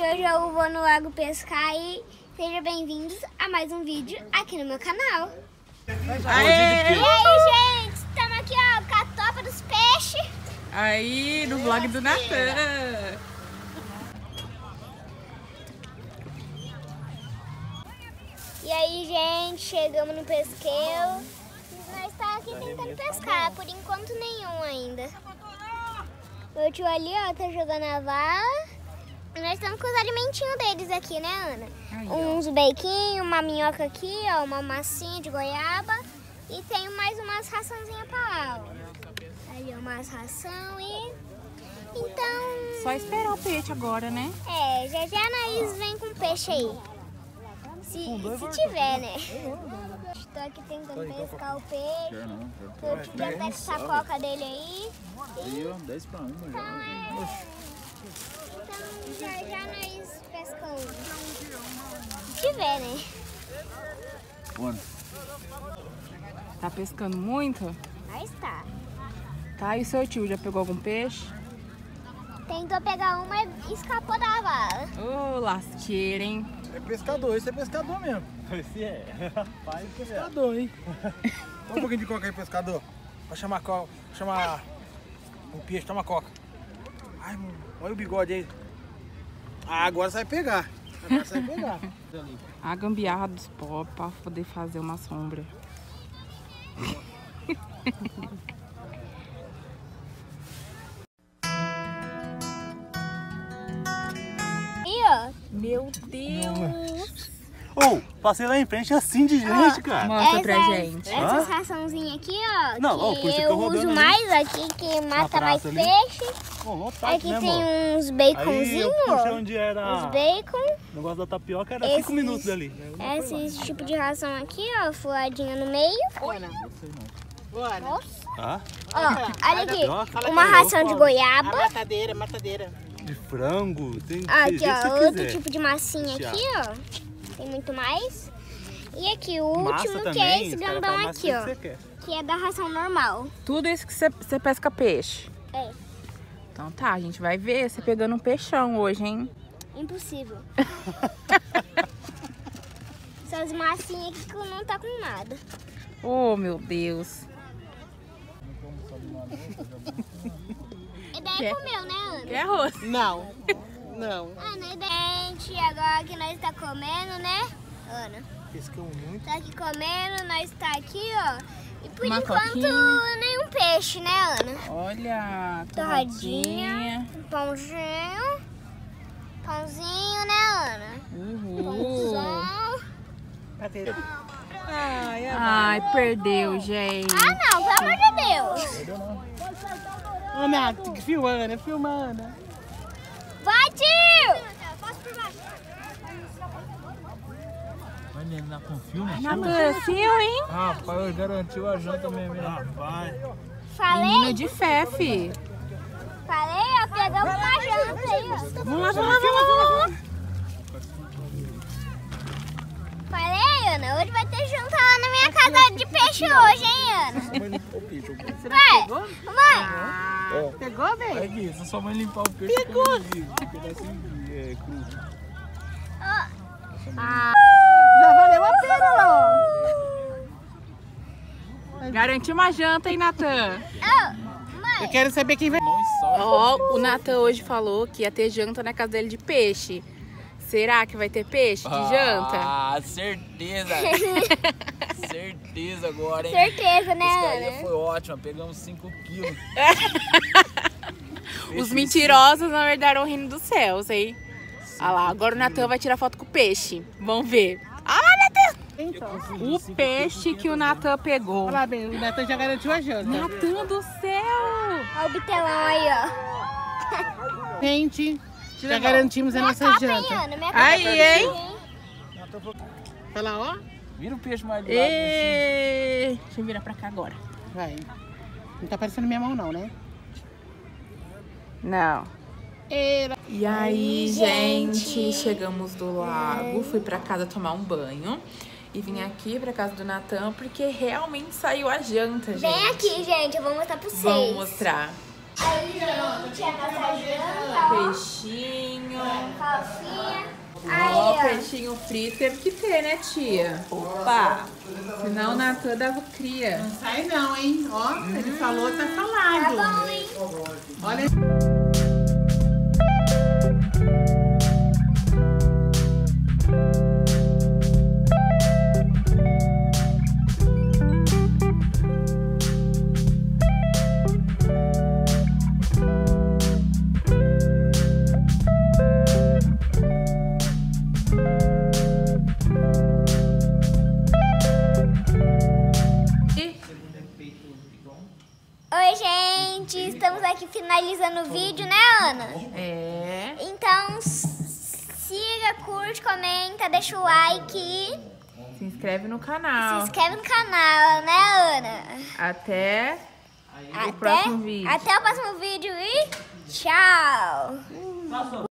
hoje eu vou no lago pescar e sejam bem-vindos a mais um vídeo aqui no meu canal. Aê! E aí, gente, estamos aqui, ó, com a topa dos peixes. Aí, no vlog do Natan. E aí, gente, chegamos no pesqueiro. Nós estamos aqui tentando pescar, por enquanto nenhum ainda. Meu tio ali, ó, tá jogando a vala. E nós estamos com os alimentinhos deles aqui, né, Ana? Aí, uns bequinhos, uma minhoca aqui, ó, uma massinha de goiaba. E tem mais umas raçãozinhas pra lá, ó. Ali, ó, umas ração e... Então... Só esperar o peixe agora, né? É, já nós vem com peixe aí. Se tiver, né? Estou aqui tentando pescar o peixe. Eu tive até com essa coca dele aí. Aí, ó, 10 pra 1 já. Então já nós pescamos. Se tiver, né? Mano. Tá pescando muito? Mas tá. Tá, e seu tio já pegou algum peixe? Tentou pegar uma e escapou da vala. Ô, lasqueira, hein? É pescador, esse é pescador mesmo. Esse é. Rapaz, Pescador, hein? Toma um pouquinho de coca aí, pescador. Pra chamar o peixe, toma coca. Ai, mano, olha o bigode aí. Ah, agora você vai pegar. Agora você vai pegar. A gambiarra dos pó pra poder fazer uma sombra. E ó. Meu Deus! Ô, passei lá em frente assim de gente, cara. Mostra pra gente. Essas raçãozinhas aqui, ó. Não, ó, que por isso que eu eu rodando uso ali. mais aqui, que mata mais praça ali. peixe. Pô, vontade, Aqui né, tem amor? uns Aí baconzinhos, eu puxei ó. onde era Os bacon. o negócio da tapioca, era Esses- 5 minutos ali. Esse tipo de ração aqui, ó, furadinha no meio. Nossa. Tá? Ó, olha aqui, Tapioca? uma ração de goiaba. Matadeira. De frango, tem Aqui, do jeito que ó, você outro quiser. tipo de massinha Tiago. aqui, ó. Tem muito mais. E aqui, o Massa último, também, que é esse os caras grandão falam massa aqui, do ó. que você quer. Que é da ração normal. Tudo isso que você pesca peixe. É, Então tá, a gente vai ver você pegando um peixão hoje, hein? impossível. Essas massinhas aqui que não tá com nada. Oh, meu Deus. E daí comeu, né, Ana? Quer arroz? Não. Ana, e gente, agora que nós tá comendo, né, Ana? Pescamos muito. Tá aqui comendo, nós tá aqui, ó. E por Uma enquanto, coquinha. nenhum peixe, né, Ana? Olha, Torradinha, pãozinho. Pãozinho, né, Ana? Pãozão. Ai, perdeu, gente. Ah, não, pelo amor de Deus. Ô, minha, filmando. Vai, tio! Vai na com filme? Natan, hein? Rapaz, garantiu a janta mesmo. Rapaz. Menina Falei, de fé, fi. ó, pegamos uma janta aí, ó. Vamos lá. Falei, Ana, hoje vai ter janta lá na minha casa de peixe hoje, hein, Ana? Vai, mãe. Pegou, velho? É aqui, se sua mãe limpar o peixe, pegou. Um pedacinho cru. Já valeu a pena, ó. Garantiu uma janta, hein, Natan? Eu quero saber quem vai... Ó, o Natan hoje falou que ia ter janta na casa dele de peixe. Será que vai ter peixe de janta? Ah, certeza. Certeza agora, hein? Certeza, né, Pescaria Ana? foi ótima, pegamos 5 quilos. Os mentirosos não herdaram o reino dos céus, hein? Olha lá, agora o Natan vai tirar foto com o peixe. Vamos ver. Ah, Natan! O peixe que o Natan pegou. Olha lá, bem, o Neto já garantiu a janta. Natan do céu! Olha o bitelão aí, ó. Gente, já garantimos a Minha nossa capa, hein, janta. Ana? Minha capa Aí, tá hein? aqui, Olha lá, ó. Vira o peixe mais do lado. Assim. Ê, deixa eu virar pra cá agora. Vai. Não tá aparecendo minha mão, não, né? Não. Era. E aí, gente, chegamos do lago, fui pra casa tomar um banho e vim aqui pra casa do Natan porque realmente saiu a janta, gente. Vem aqui, gente, eu vou mostrar pra vocês. Vamos mostrar. Aí, gente, a nossa janta, ó. Peixinho. Fala farofinha. Ó, Aí, peixinho frito teve que ter, né, tia? Opa! Senão o Natan dava cria. Não sai não, hein? Ó, ele falou, tá ó. falado. Tá bom, hein? Olha. Oi, gente. Estamos aqui finalizando o vídeo, né, Ana? É. Então, siga, curte, comenta, deixa o like. Se inscreve no Se canal. inscreve no canal, né, Ana? Até o próximo vídeo. Até o próximo vídeo e tchau!